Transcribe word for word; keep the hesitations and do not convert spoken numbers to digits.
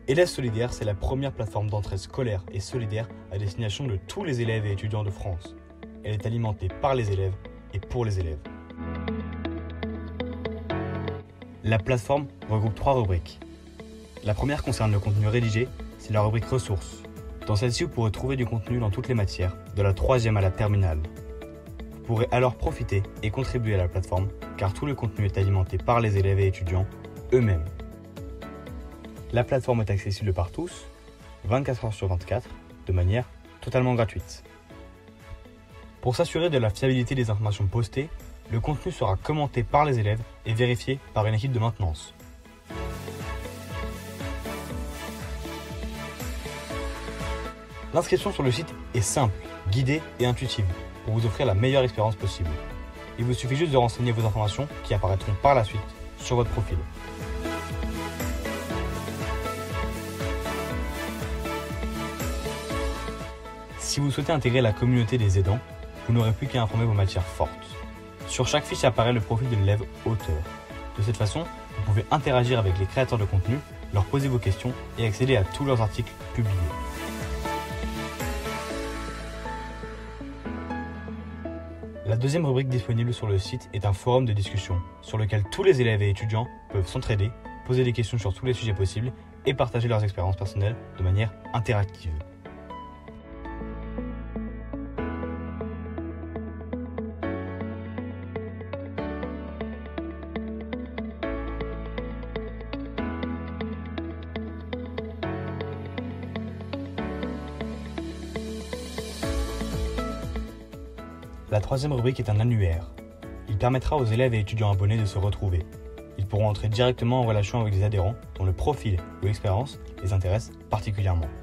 Élèves solidaires, c'est la première plateforme d'entraide scolaire et solidaire à destination de tous les élèves et étudiants de France. Elle est alimentée par les élèves et pour les élèves. La plateforme regroupe trois rubriques. La première concerne le contenu rédigé, c'est la rubrique ressources. Dans celle-ci, vous pourrez trouver du contenu dans toutes les matières, de la troisième à la terminale. Vous pourrez alors profiter et contribuer à la plateforme, car tout le contenu est alimenté par les élèves et étudiants eux-mêmes. La plateforme est accessible par tous, vingt-quatre heures sur vingt-quatre, de manière totalement gratuite. Pour s'assurer de la fiabilité des informations postées, le contenu sera commenté par les élèves et vérifié par une équipe de maintenance. L'inscription sur le site est simple, guidée et intuitive pour vous offrir la meilleure expérience possible. Il vous suffit juste de renseigner vos informations qui apparaîtront par la suite sur votre profil. Si vous souhaitez intégrer la communauté des aidants, vous n'aurez plus qu'à informer vos matières fortes. Sur chaque fiche apparaît le profil de l'élève auteur. De cette façon, vous pouvez interagir avec les créateurs de contenu, leur poser vos questions et accéder à tous leurs articles publiés. La deuxième rubrique disponible sur le site est un forum de discussion sur lequel tous les élèves et étudiants peuvent s'entraider, poser des questions sur tous les sujets possibles et partager leurs expériences personnelles de manière interactive. La troisième rubrique est un annuaire. Il permettra aux élèves et étudiants abonnés de se retrouver. Ils pourront entrer directement en relation avec des adhérents dont le profil ou l'expérience les intéresse particulièrement.